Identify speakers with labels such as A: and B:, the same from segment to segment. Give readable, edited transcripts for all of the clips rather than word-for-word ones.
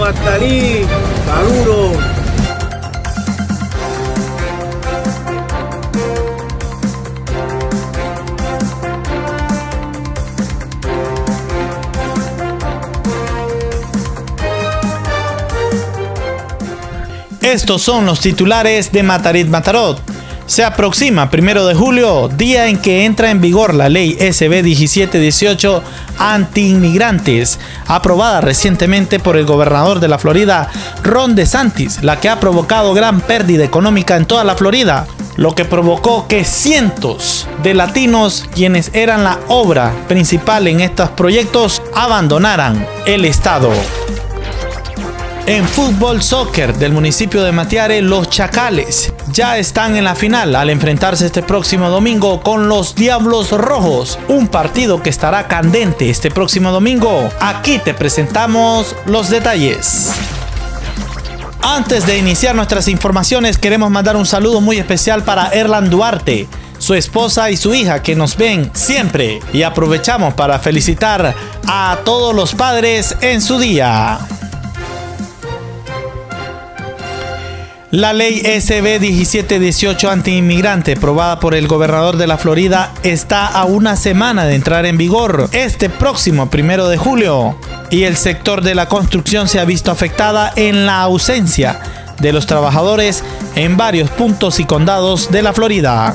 A: Matarí, saludos.
B: Estos son los titulares de Matarit Matarot. Se aproxima 1 de julio, día en que entra en vigor la ley SB 1718 anti-inmigrantes, aprobada recientemente por el gobernador de la Florida, Ron DeSantis, la que ha provocado gran pérdida económica en toda la Florida, lo que provocó que cientos de latinos, quienes eran la obra principal en estos proyectos, abandonaran el estado. En fútbol soccer del municipio de Matiare, los Chacales ya están en la final al enfrentarse este próximo domingo con los Diablos Rojos, un partido que estará candente este próximo domingo. Aquí te presentamos los detalles. Antes de iniciar nuestras informaciones, queremos mandar un saludo muy especial para Erlan Duarte, su esposa y su hija que nos ven siempre, y aprovechamos para felicitar a todos los padres en su día. La ley SB 1718 anti-inmigrante, aprobada por el gobernador de la Florida, está a una semana de entrar en vigor este próximo 1 de julio. Y el sector de la construcción se ha visto afectada en la ausencia de los trabajadores en varios puntos y condados de la Florida.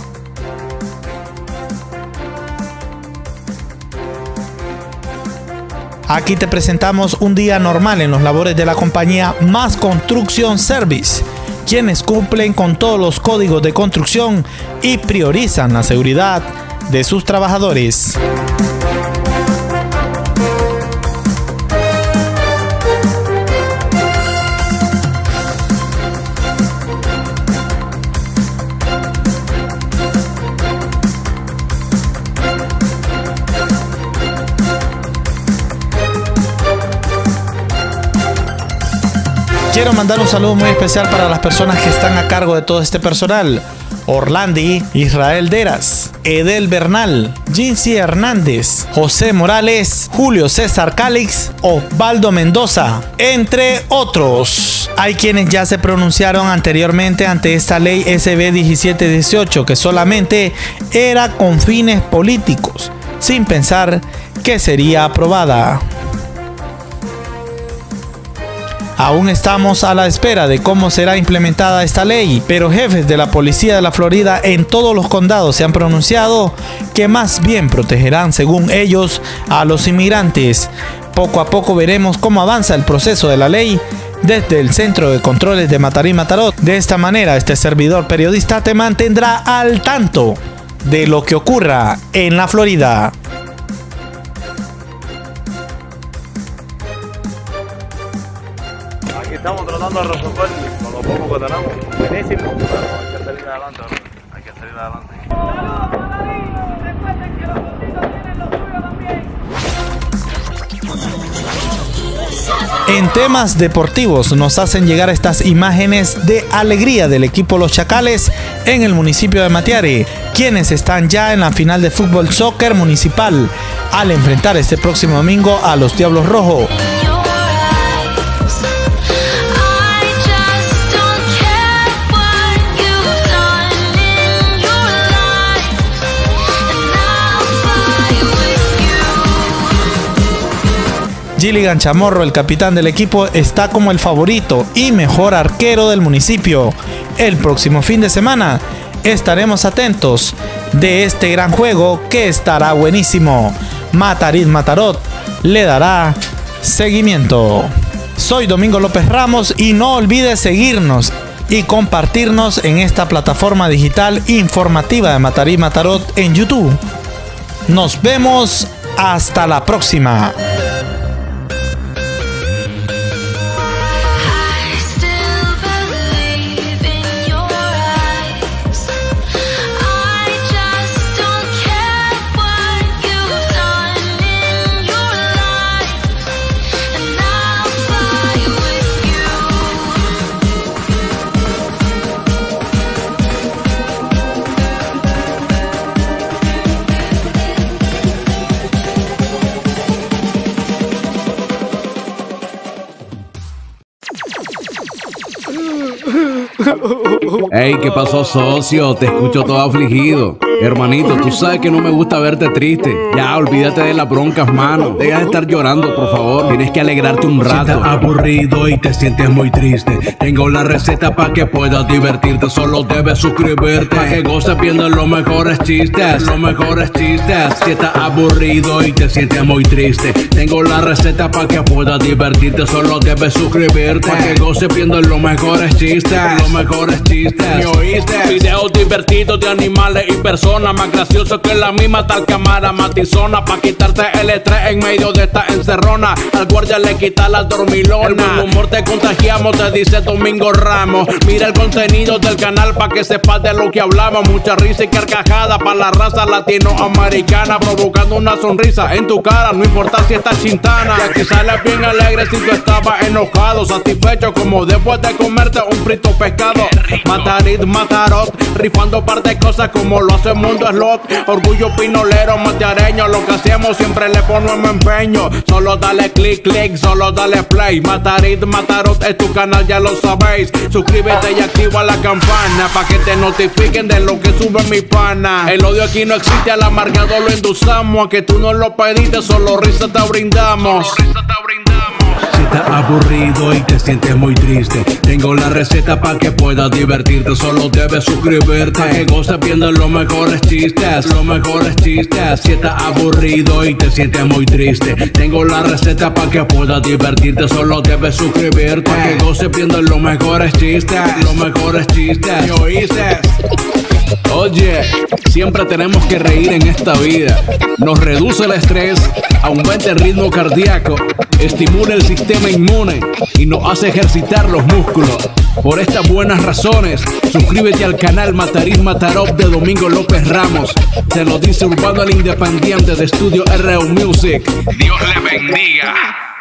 B: Aquí te presentamos un día normal en los labores de la compañía Mass Construction Service, quienes cumplen con todos los códigos de construcción y priorizan la seguridad de sus trabajadores. Quiero mandar un saludo muy especial para las personas que están a cargo de todo este personal: Orlandi, Israel Deras, Edel Bernal, Jinsi Hernández, José Morales, Julio César Calix, Osvaldo Mendoza, entre otros. Hay quienes ya se pronunciaron anteriormente ante esta ley SB 1718, que solamente era con fines políticos, sin pensar que sería aprobada. Aún estamos a la espera de cómo será implementada esta ley, pero jefes de la policía de la Florida en todos los condados se han pronunciado que más bien protegerán, según ellos, a los inmigrantes. Poco a poco veremos cómo avanza el proceso de la ley desde el Centro de Controles de Matarí Matarot. De esta manera, este servidor periodista te mantendrá al tanto de lo que ocurra en la Florida.
C: Estamos tratando de resolver con lo poco que tenemos. Buenísimo, pero hay que salir adelante, ¿no? Hay que salir adelante.
B: En temas deportivos nos hacen llegar estas imágenes de alegría del equipo Los Chacales en el municipio de Matiare, quienes están ya en la final de fútbol soccer municipal al enfrentar este próximo domingo a los Diablos Rojos. Gilligan Chamorro, el capitán del equipo, está como el favorito y mejor arquero del municipio. El próximo fin de semana estaremos atentos de este gran juego que estará buenísimo. Matarit Matarot le dará seguimiento. Soy Domingo López Ramos y no olvides seguirnos y compartirnos en esta plataforma digital informativa de Matarit Matarot en YouTube. Nos vemos hasta la próxima.
D: Ey, ¿qué pasó, socio? Te escucho todo afligido. Hermanito, tú sabes que no me gusta verte triste. Ya, olvídate de las broncas, mano. Deja de estar llorando, por favor. Tienes que alegrarte un rato. Si estás aburrido y te sientes muy triste, tengo la receta para que puedas divertirte. Solo debes suscribirte para que goces viendo los mejores chistes. Los mejores chistes. Si estás aburrido y te sientes muy triste, tengo la receta para que puedas divertirte. Solo debes suscribirte para que goces viendo los mejores chistes. Los mejores chistes. ¿Me oíste? Videos divertidos de animales y personas, más gracioso que la misma tal cámara matizona, pa' quitarte el estrés en medio de esta encerrona. Al guardia le quita la dormilona. El buen humor te contagiamos, te dice Domingo Ramos. Mira el contenido del canal pa' que sepas de lo que hablamos. Mucha risa y carcajada pa' la raza latinoamericana, provocando una sonrisa en tu cara, no importa si estás chintana. Y aquí sales bien alegre si tú estabas enojado, satisfecho como después de comerte un frito pescado. Matarit, Matarot, rifando par de cosas como lo hace Mundo Slot. Orgullo pinolero, mateareño, lo que hacemos siempre le ponemos empeño. Solo dale click, click, solo dale play. Matarit, Matarot es tu canal, ya lo sabéis. Suscríbete y activa la campana pa' que te notifiquen de lo que sube mi pana. El odio aquí no existe, al amargado lo endulzamos. A que tú no lo pediste, solo risa te brindamos. Si estás aburrido y te sientes muy triste, tengo la receta para que puedas divertirte. Solo debes suscribirte para que goces viendo los mejores chistes. Los mejores chistes. Si estás aburrido y te sientes muy triste, tengo la receta para que puedas divertirte. Solo debes suscribirte para que goces viendo los mejores chistes. Los mejores chistes. ¿Me oíste? Oye, siempre tenemos que reír en esta vida. Nos reduce el estrés, aumenta el ritmo cardíaco, estimula el sistema inmune y nos hace ejercitar los músculos. Por estas buenas razones, suscríbete al canal Matarit Matarot de Domingo López Ramos. Te lo dice Urbano el Independiente de Estudio RU Music. Dios le bendiga.